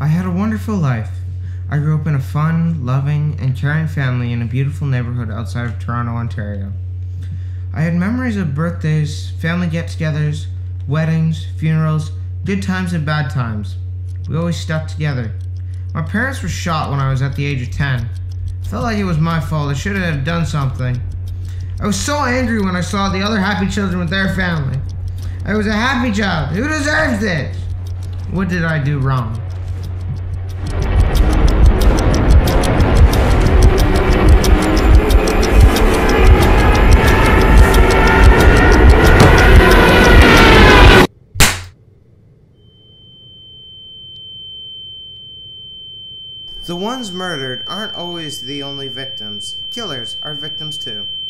I had a wonderful life. I grew up in a fun, loving, and caring family in a beautiful neighborhood outside of Toronto, Ontario. I had memories of birthdays, family get-togethers, weddings, funerals, good times and bad times. We always stuck together. My parents were shot when I was at the age of 10. I felt like it was my fault. I should have done something. I was so angry when I saw the other happy children with their family. I was a happy child. Who deserves this? What did I do wrong? The ones murdered aren't always the only victims. Killers are victims too.